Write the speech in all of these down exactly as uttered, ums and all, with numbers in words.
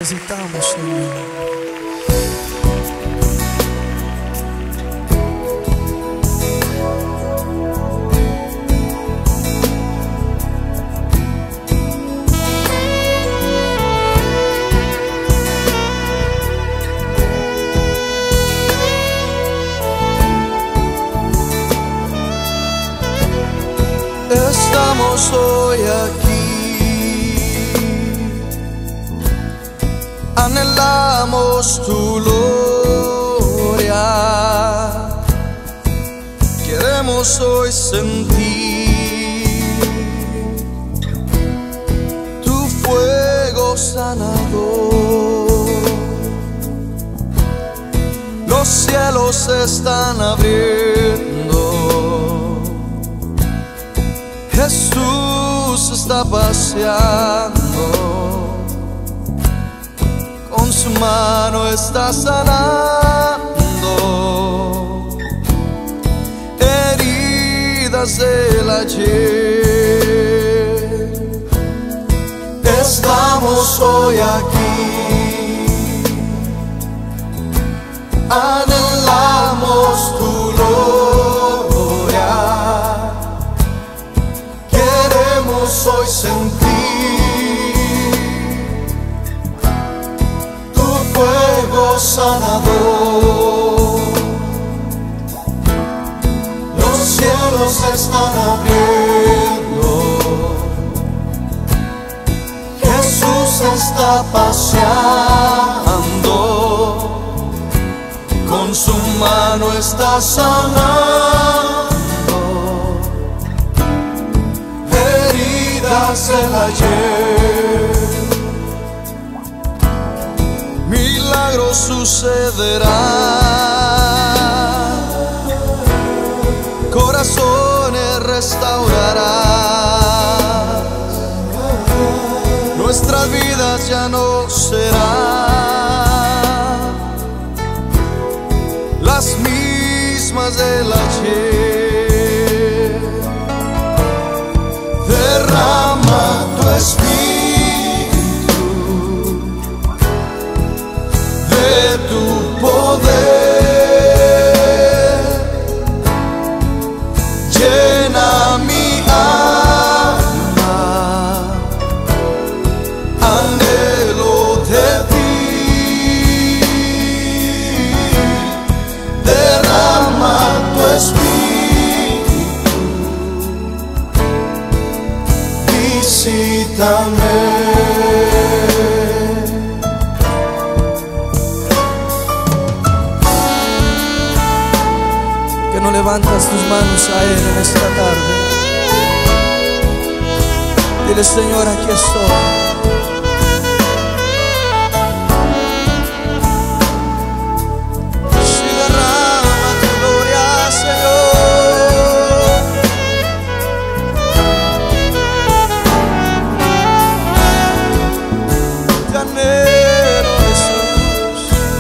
Necesitamos, Señor. Estamos hoy aquí, anhelamos tu gloria, queremos hoy sentir tu fuego sanador. Los cielos se están abriendo, Jesús está paseando, con su mano está sanando heridas del ayer. Estamos hoy aquí, anhelamos tu gloria, hoy sentir tu fuego sanador. Los cielos se están abriendo, Jesús está paseando, con su mano está sanando el ayer. Milagros sucederán, corazones restaurarás, nuestras vidas ya no serán las mismas del ayer. Derrama tu espíritu, de tu poder, llena mi alma, anhelo de ti. Derrama tu espíritu, visítame. Que no levantas tus manos a Él en esta tarde. Dile: Señor, aquí estoy. Si derrama tu gloria, Señor. Te anhelo, Jesús.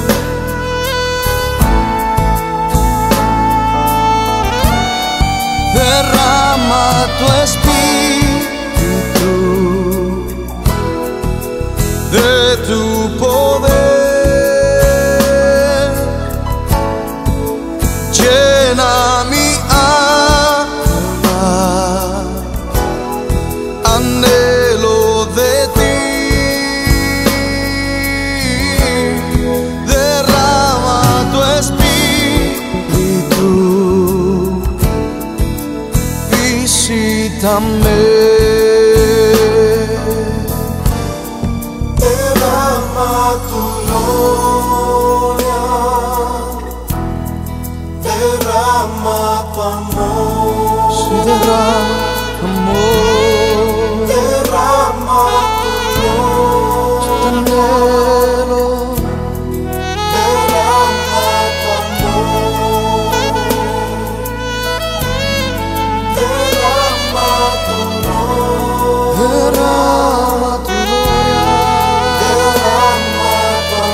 Derrama tu espíritu, de tu poder, llena mi alma, anhelo de ti. Derrama tu espíritu, visítame. Derrama tu gloria, derrama tu amor. Sí, derrama tu amor, derrama tu amor. Te anhelo. Derrama tu amor, derrama tu gloria, derrama tu gloria, derrama tu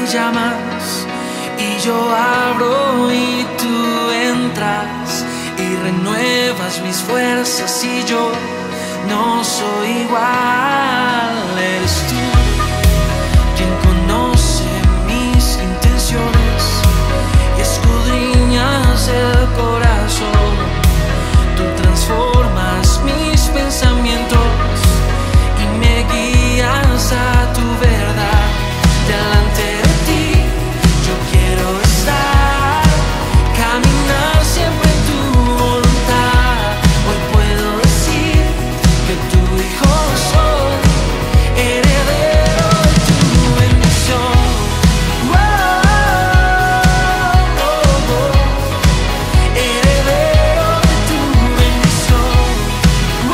llamas y yo abro y tú entras y renuevas mis fuerzas y yo no soy igual. Eres tú quien conoce mis intenciones y escudriñas el corazón. Tú transformas mis pensamientos y me guías a tu verdad. Delante de ti yo quiero estar, caminar siempre en tu voluntad. Hoy puedo decir que tu hijo soy, heredero de tu bendición. Oh, oh, oh, oh. Heredero de tu bendición. Oh,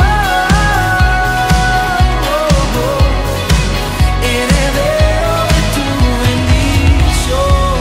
oh, oh. Heredero de tu bendición.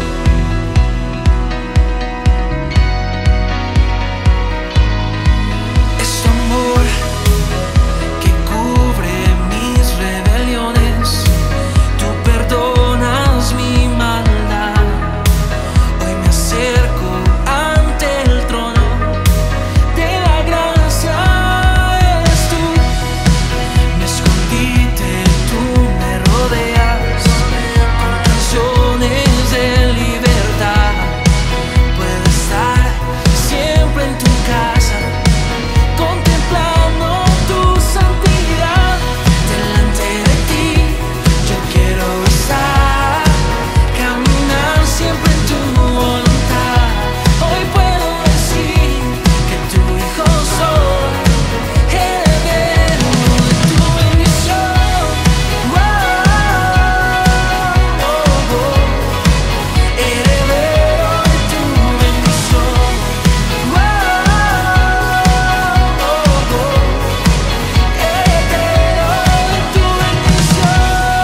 Es tu amor que cubre mis rebeliones. Tú perdonas mi maldad. Hoy me acerco ante el trono de la gracia. Eres tú, mi escondite, tú me rodeas con canciones de libertad. Puedo estar siempre en tu casa, contemplando tu santidad. Delante de ti yo quiero estar, caminar siempre en tu voluntad. Hoy puedo decir que tu hijo soy, heredero de tu bendición. Oh, oh, oh. Heredero de tu bendición. Oh, oh, oh. Heredero de tu bendición.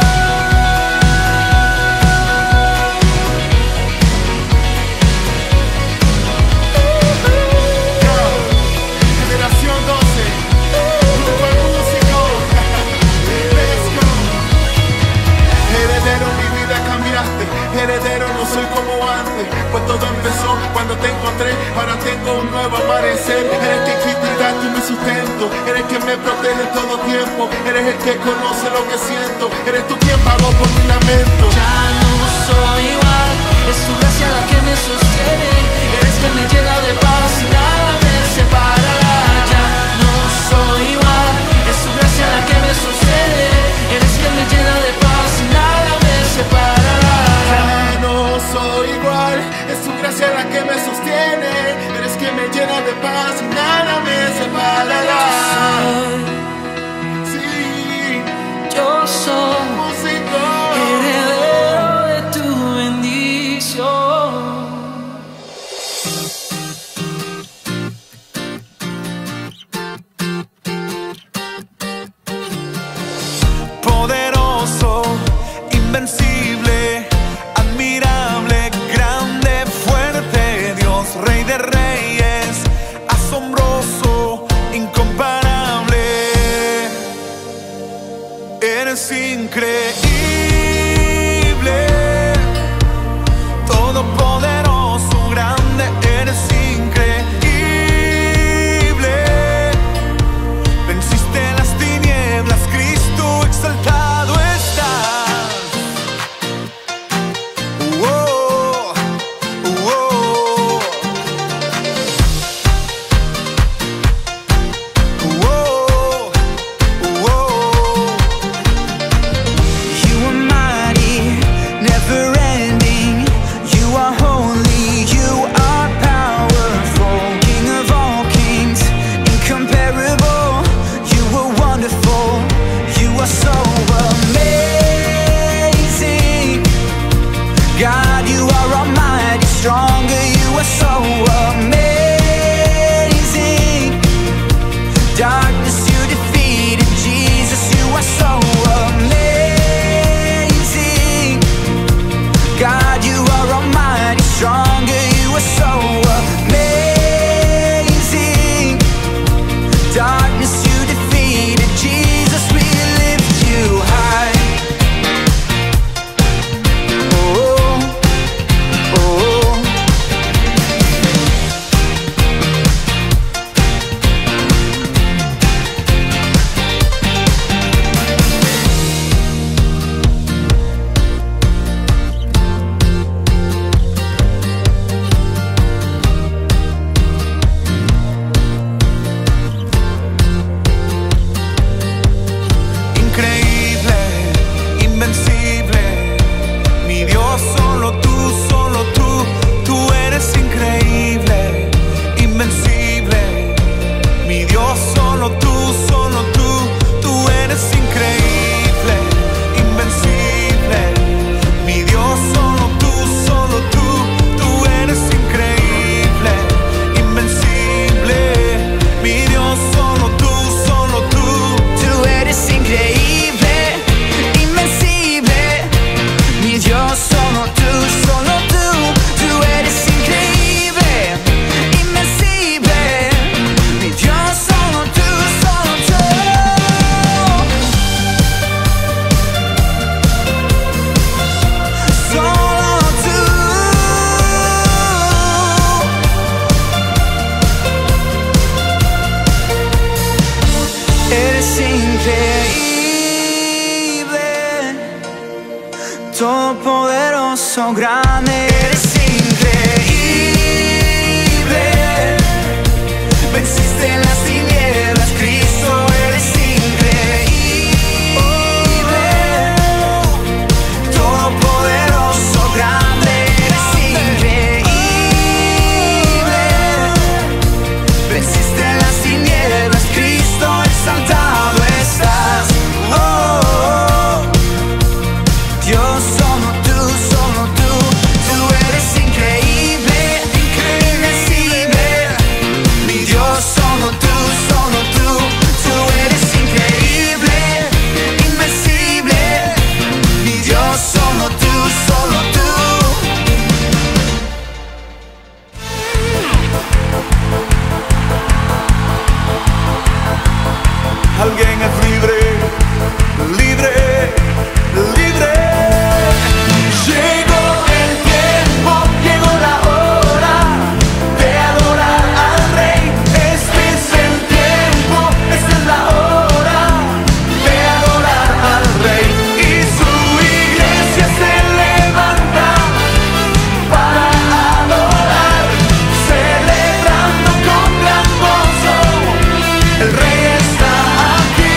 Generación doce, grupo de músicos. Let's go. Heredero, mi vida cambiaste. Heredero, no soy como antes, pues todo empezó cuando te encontré. Ahora tengo un nuevo amanecer. Eres quien quita y da tú mi sustento. Eres quien me protege en todo tiempo. Eres el que conoce lo que siento. Eres tú quien pagó por mi lamento. Ya no soy igual, es tu gracia la que me sostiene. Eres quien me llena de paz y nada me separará. Ya no soy igual, es tu gracia la que me sostiene. Eres quien me llena de paz y nada me separará. Ya no soy igual, es tu gracia la que me sostiene. Eres quien me llena de paz y nada me separará. Sí, Yo soy músico. heredero de tu bendición. Poderoso, invencible, admirable, grande, fuerte, Dios, Rey de Reyes, asombroso, incomparable. Eres increíble, todopoderoso, grande, eres increíble. Venciste las tinieblas, Cristo exaltado estás. Oh, oh, oh, oh, oh. You are mighty, never ending. You are holy, you are powerful. King of all kings, incomparable. You are wonderful, you are so amazing. God, you are almighty, stronger, you are so amazing. Darkness you defeated, Jesus, you are so amazing. God, you are almighty, stronger, you are so amazing. Darkness you defeated, Jesus, we lift you high. Oh, todopoderoso, grande. Eres increíble, venciste las tinieblas, Cristo, eres increíble, todopoderoso, grande. Eres increíble, venciste las tinieblas, Cristo, exaltado estás. Oh, oh, oh. Dios, solo tú, solo tú, tú eres increíble, invencible. Mi Dios, solo tú, solo tú, tú eres increíble, invencible. Mi Dios, solo tú, solo tú. Alguien es libre, libre, libre. Llegó el tiempo, llegó la hora de adorar al Rey. Este es el tiempo, esta es la hora de adorar al Rey. Y su iglesia se levanta para adorar, celebrando con gran gozo. El Rey está aquí.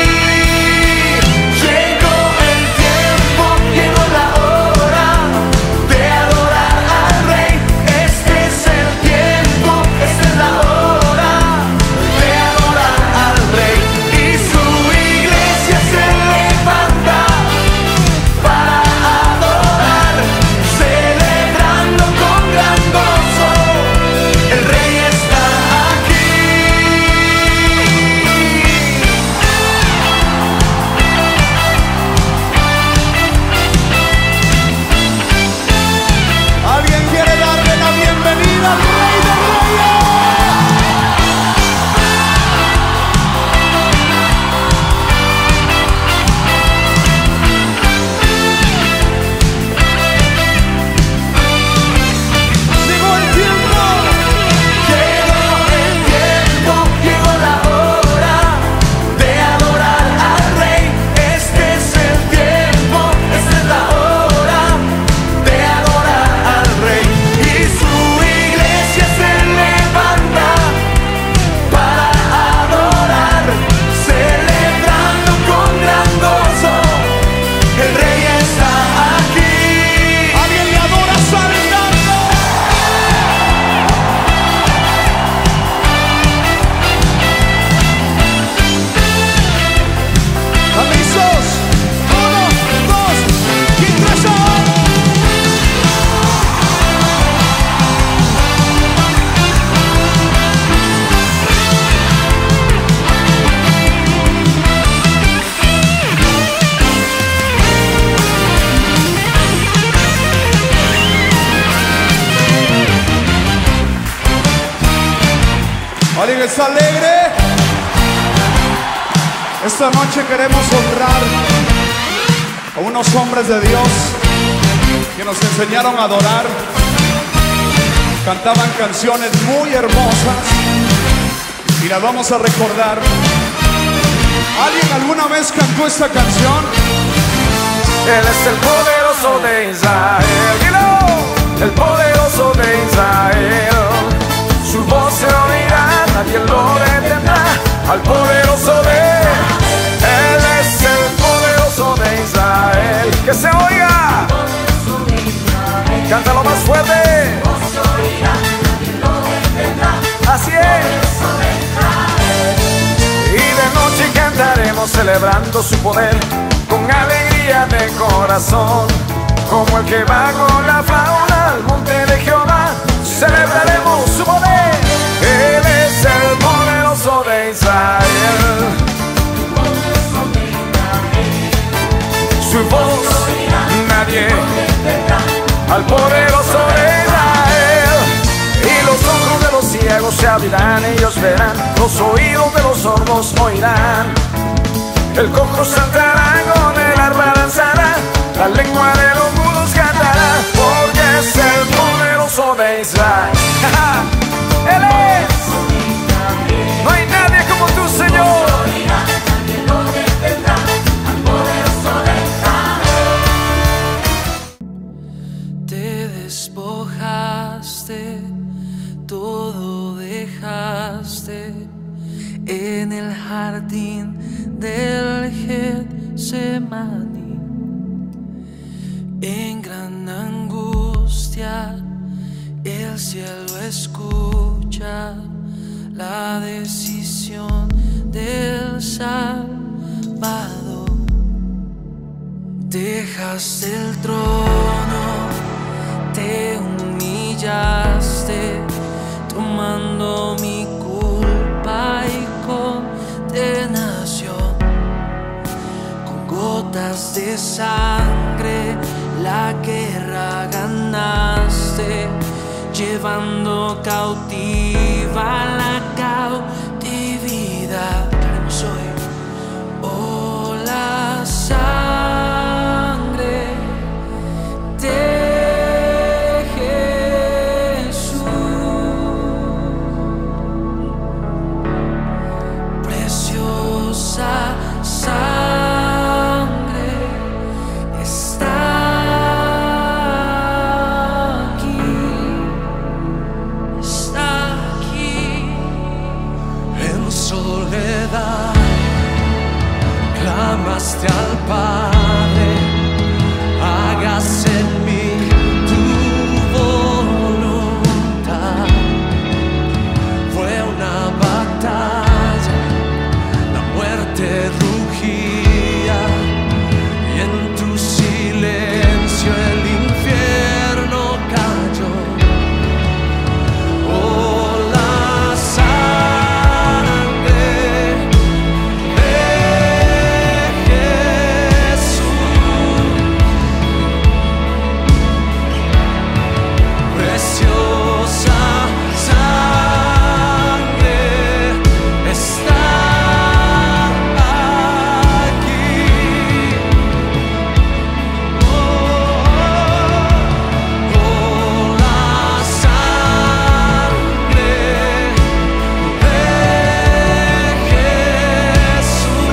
Llegó el tiempo, llegó la hora de adorar al Rey. Este es el tiempo, esta es la hora de adorar al Rey. Y su iglesia se levanta para adorar, celebrando con gran gozo. El Rey está aquí. Alguien quiere darle la bienvenida al Rey de Reyes. Llegó el tiempo. Llegó el tiempo, llegó la hora de adorar al Rey. Este es el tiempo, esta es la hora de adorar al Rey. Y su iglesia se levanta para adorar, celebrando con gran gozo. El Rey está aquí. Alguien le adora saltando. ¿Listos? Uno, dos y tres. ¿Alguien está alegre? Esta noche queremos honrar a unos hombres de Dios que nos enseñaron a adorar. Cantaban canciones muy hermosas y las vamos a recordar. ¿Alguien alguna vez cantó esta canción? Él es el poderoso de Israel, dilo, el poderoso de Israel. Su voz se oirá, nadie lo detendrá, al poderoso de Él es el poderoso de Israel. Que se oiga, cántalo más fuerte. Así es. Y de noche cantaremos celebrando su poder con alegría de corazón, como el que va con la fauna al monte de Jehová. Celebraremos su poder. Él es el poderoso de Israel. Su voz nadie al poderoso de Israel. Y los ojos de los ciegos se abrirán, ellos verán, los oídos de los sordos oirán. El cojo saltará, con el arpa danzará, la lengua de los mudos cantará, porque es el poderoso de Israel. Él es. No hay nadie como tú, Señor. despojaste, todo dejaste en el jardín del Getsemaní. En gran angustia el cielo escucha la decisión del Salvador. Dejaste el trono, te humillaste, tomando mi culpa y condenación. Con gotas de sangre la guerra ganaste, llevando cautiva la cautividad. Queremos hoy, oh, la sangre de Jesús, preciosa sangre está aquí, está aquí. En soledad clamaste al Padre, hágase en mí tu voluntad. Fue una batalla, la muerte rugía y en tu silencio el infierno cayó. Oh, la sangre de Jesús, preciosa sangre está aquí. Oh, oh, la sangre de Jesús,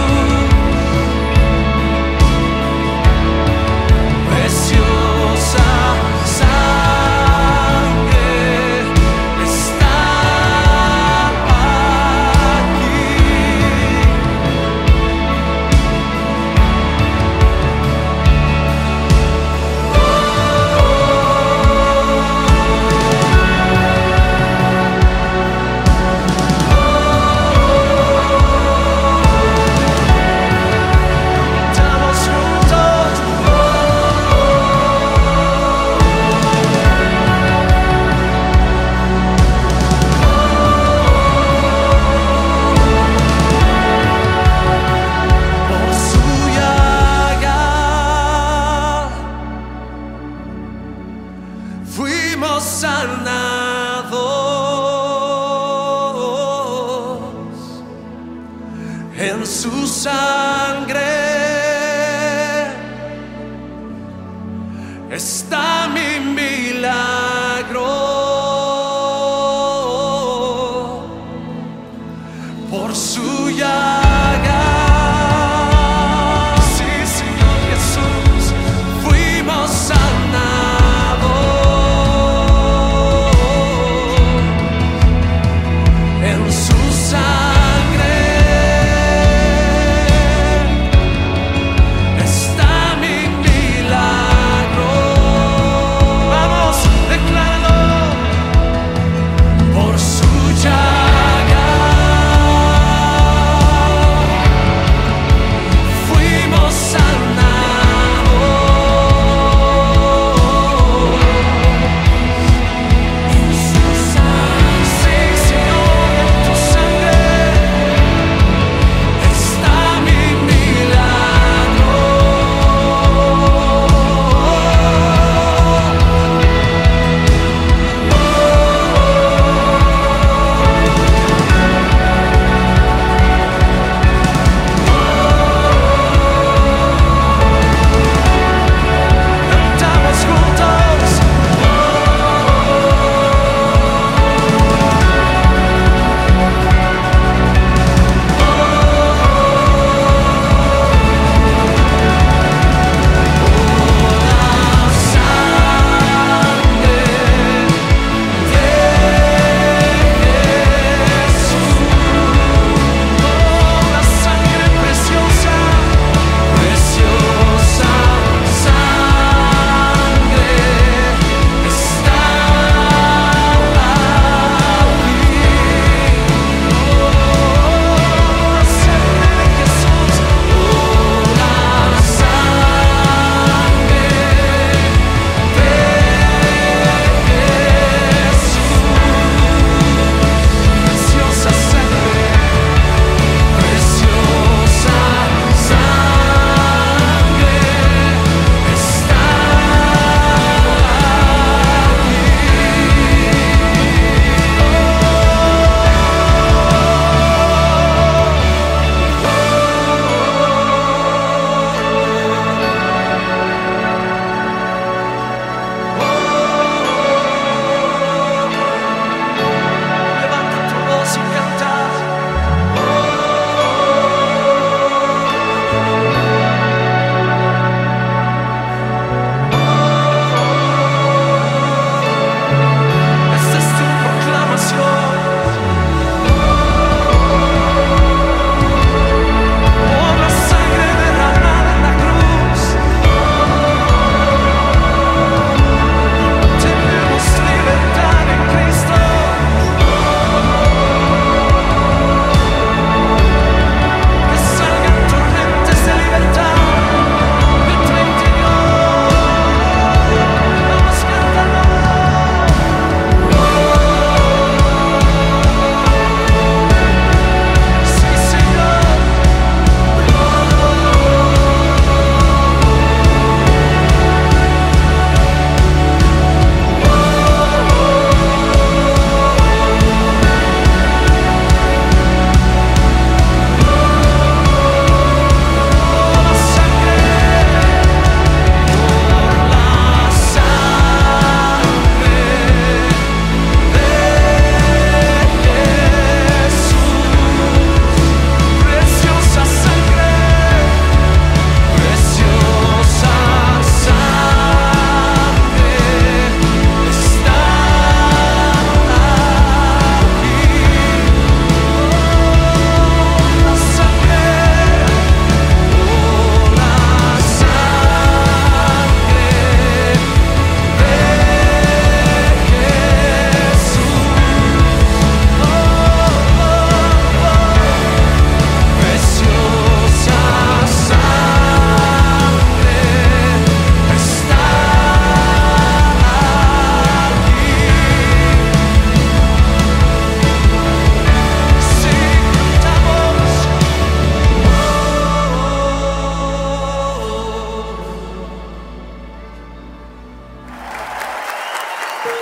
preciosa sangre está aquí. Estamos juntos. Por su llaga fuimos sanados, en su sangre está mi milagro. Por su llaga, sí, Señor Jesús, fuimos sanados, en su sangre está mi milagro. Vamos,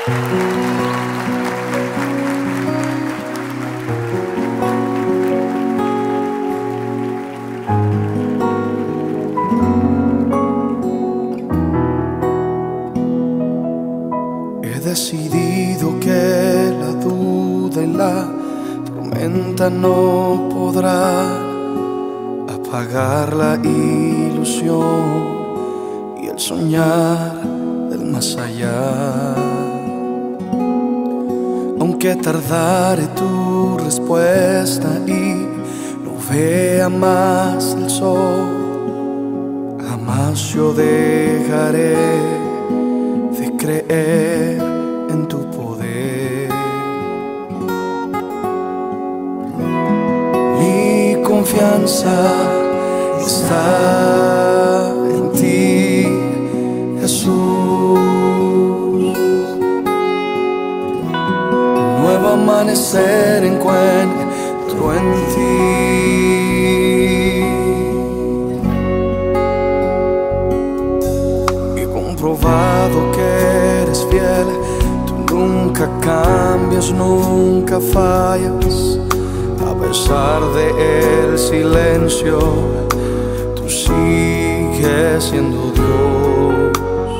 He decidido que la duda y la tormenta no podrá apagar la ilusión y el soñar del más allá. Aunque tardare tu respuesta y no vea más el sol, jamás yo dejaré de creer en tu poder. Mi confianza está en ti, Jesús. Un nuevo amanecer encuentro en ti. Y comprobado que eres fiel, tú nunca cambias, nunca fallas. A pesar del silencio, tú sigues siendo Dios.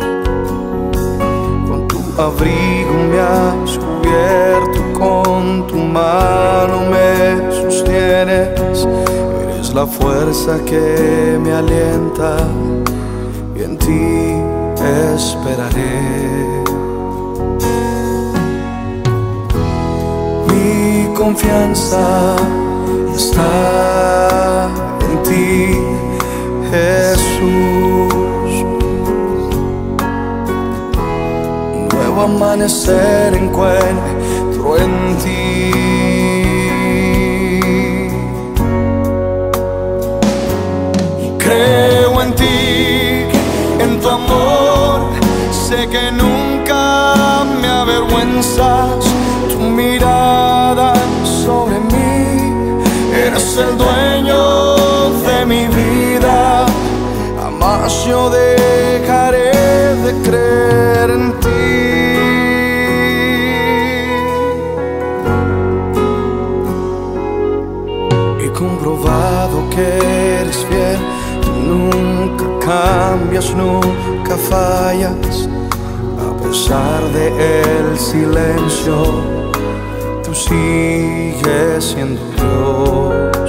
Con tu abrigo me has cubierto, con tu mano me sostienes. Eres la fuerza que me alienta y en ti esperaré. Mi confianza está en ti, Jesús. Un nuevo amanecer encuentro en ti. Creo en ti, en tu amor. Sé que nunca me avergüenzas. Tu mirada sobre mí, eres el dueño de mi vida. Jamás yo dejaré de creer en ti. He comprobado que eres fiel, tú nunca cambias, nunca fallas. A pesar del silencio, tú sigues siendo Dios.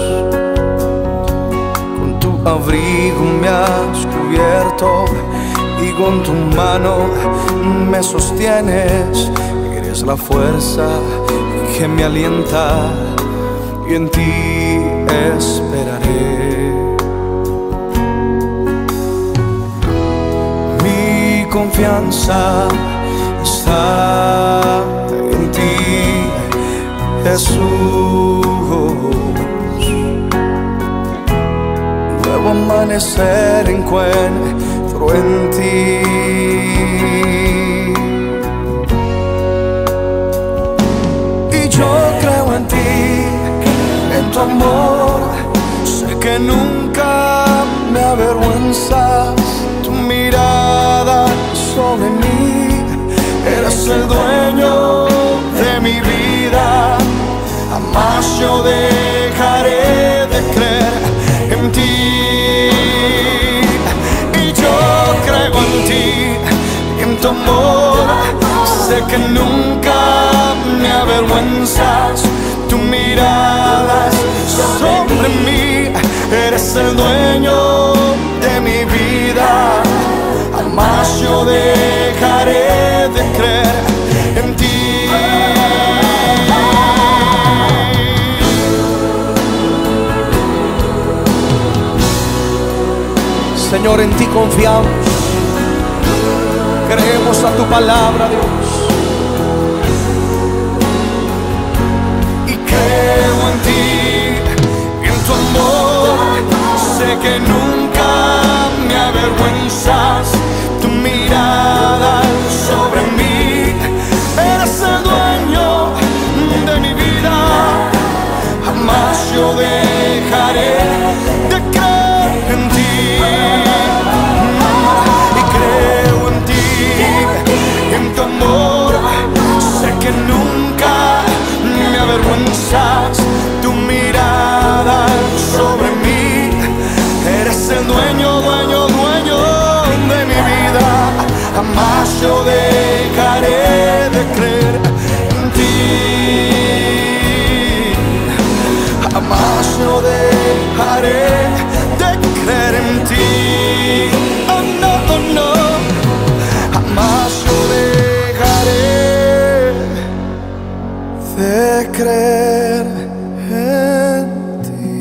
Con tu abrigo me has cubierto y con tu mano me sostienes. Eres la fuerza que me alienta y en ti esperaré. Mi confianza está en ti, Jesús. Nuevo amanecer encuentro en ti. Y yo creo en ti, en tu amor. Sé que nunca me avergüenzas. Tu mirada sobre mí, eres el dueño de mi vida. Jamás yo dejaré de creer en ti. Y yo creo en ti, en tu amor. Sé que nunca me avergüenzas. Tu mirada sobre mí, eres el dueño de mi vida. Jamás yo dejaré de creer en ti. Señor, en ti confiamos, creemos a tu palabra, Dios. Y creo en ti, en tu amor. Sé que nunca me avergüenzas. Tu mirada sobre mí, eres el dueño de mi vida. Jamás yo dejaré de creer en ti. Y creo en ti, en tu amor. jamás yo dejaré de creer en ti. Jamás yo dejaré de creer en ti. Oh no, oh no. Jamás yo dejaré de creer en ti.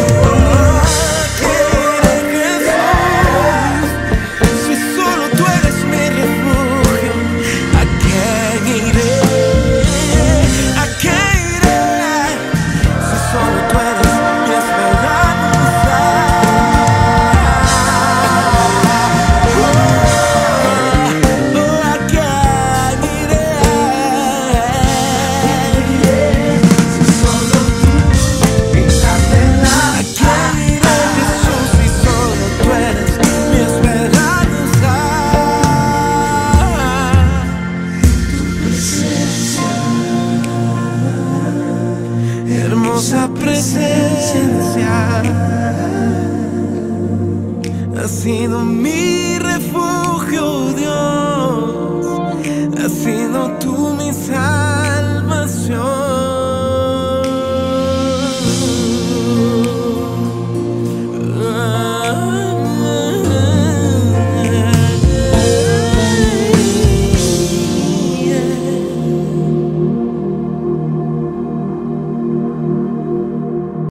Tú eres sido mi